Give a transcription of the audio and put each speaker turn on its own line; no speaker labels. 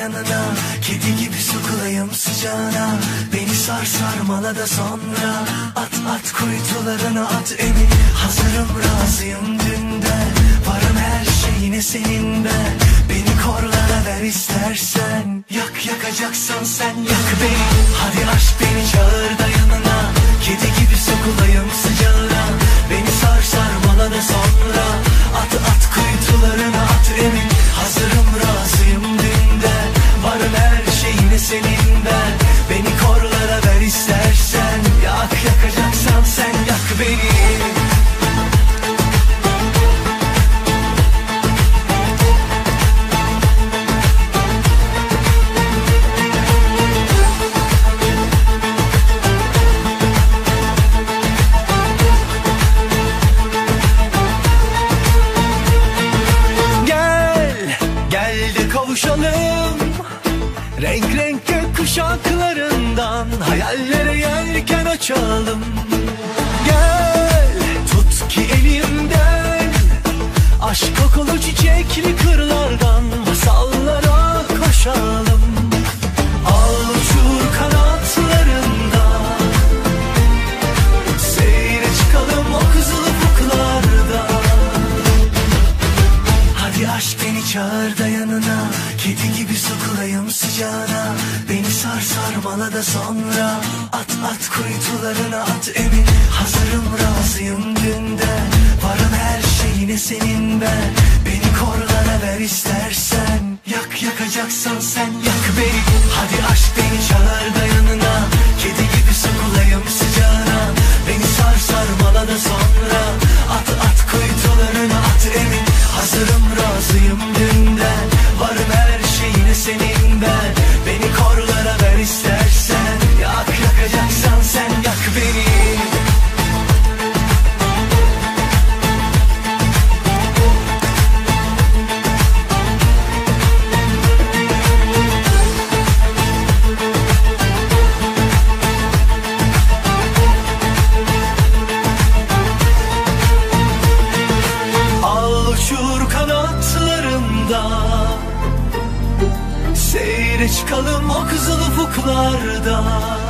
yanına, kedi gibi sokulayım sıcağına. Beni sar sarmala da sonra at kuytularına at emin. Hazırım razıyım dünden, varım her şeyine senin ben. Beni korlara ver istersen, yakacaksan sen yak beni. Hadi aşk beni çağır da yanına, kedi gibi sokulayım sıcağına. Beni sar sarmala da sonra at kuytularına at emin. Hazırım razıyım dünden, varım her şeyine senin ben. Beni korlara ver istersen, yakacaksan sen yak beni. Kavuşalım renk renk gökkuşaklarından, hayallere yelken açalım. Gel tut ki elimden, aşk kokulu çiçekli kırlardan masallara koşalım. Al uçur kanatlarında, seyre çıkalım o kızıl ufuklarda. Hadi aşk beni çağır da yanına, kedi gibi sokulayım sıcağına. Beni sar sarmala da sonra at kuytularına at emin. Hazırım razıyım dünden, varım her şeyine senin ben. Beni korlara ver istersen, yakacaksan sen yak beni. Hadi aşk beni çağır da yanına, kedi gibi sokulayım sıcağına. Beni sar sarmala da sonra at kuytularına at emin. Hazırım razıyım dünden, varım her şeyine senin ben. Beni korlara ver istersen, yakacaksan sen yak beni. Al uçur kanatlarında, seyre çıkalım o kızıl ufuklarda.